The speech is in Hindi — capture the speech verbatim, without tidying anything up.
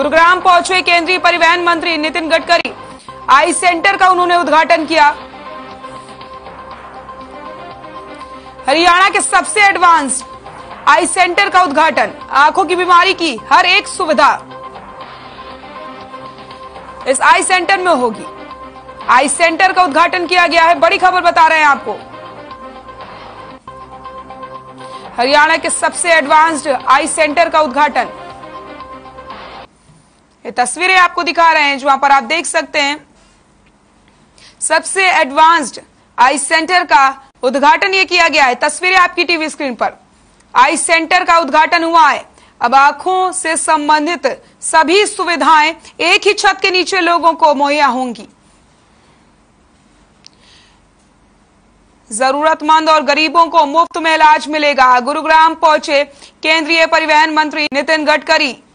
गुरुग्राम पहुंचे केंद्रीय परिवहन मंत्री नितिन गडकरी। आई सेंटर का उन्होंने उद्घाटन किया। हरियाणा के सबसे एडवांस्ड आई सेंटर का उद्घाटन, आंखों की बीमारी की हर एक सुविधा इस आई सेंटर में होगी। आई सेंटर का उद्घाटन किया गया है, बड़ी खबर बता रहे हैं आपको। हरियाणा के सबसे एडवांस्ड आई सेंटर का उद्घाटन, ये तस्वीरें आपको दिखा रहे हैं जहां पर आप देख सकते हैं सबसे एडवांस्ड आई सेंटर का उद्घाटन ये किया गया है। तस्वीरें आपकी टीवी स्क्रीन पर, आई सेंटर का उद्घाटन हुआ है। अब आंखों से संबंधित सभी सुविधाएं एक ही छत के नीचे लोगों को मुहैया होंगी। जरूरतमंद और गरीबों को मुफ्त में इलाज मिलेगा। गुरुग्राम पहुंचे केंद्रीय परिवहन मंत्री नितिन गडकरी।